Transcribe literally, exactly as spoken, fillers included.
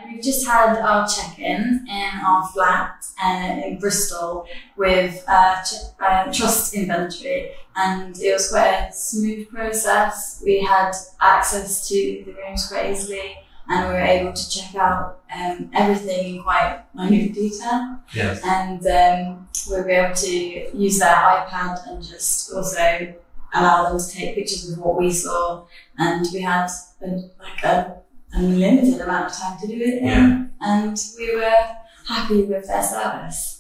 we've just had our check-in in our flat uh, in Bristol with uh, ch- uh, trust inventory, and it was quite a smooth process. We had access to the rooms quite easily, and we were able to check out um, everything in quite minute detail. Yes. And um, we were able to use their iPad and just also allow them to take pictures of what we saw. And we had a, like a unlimited amount of time to do it in. Yeah. And we were happy with their service.